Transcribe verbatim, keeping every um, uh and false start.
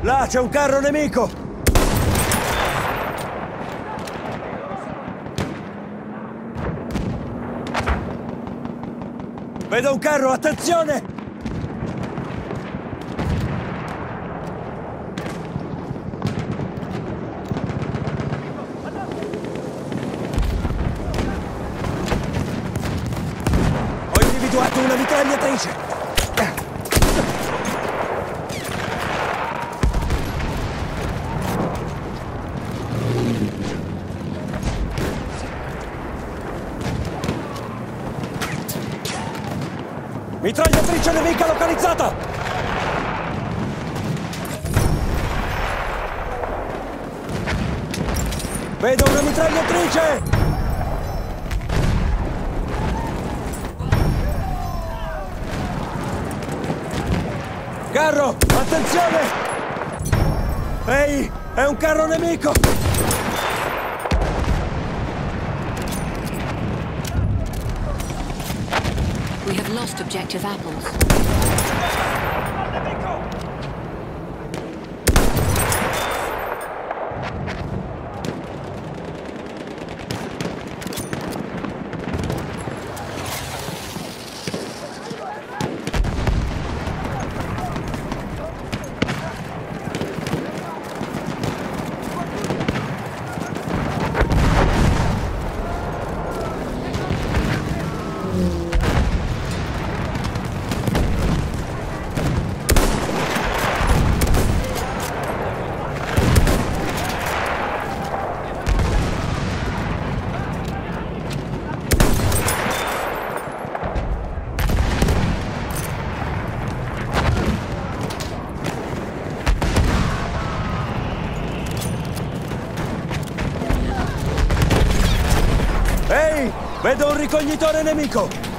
Là c'è un carro nemico! Vedo un carro, attenzione! Ho individuato una mitragliatrice! Mitragliatrice nemica localizzata! Vedo una mitragliatrice! Carro, attenzione! Ehi, è un carro nemico! We have lost objective apples. Ehi, vedo un ricognitore nemico!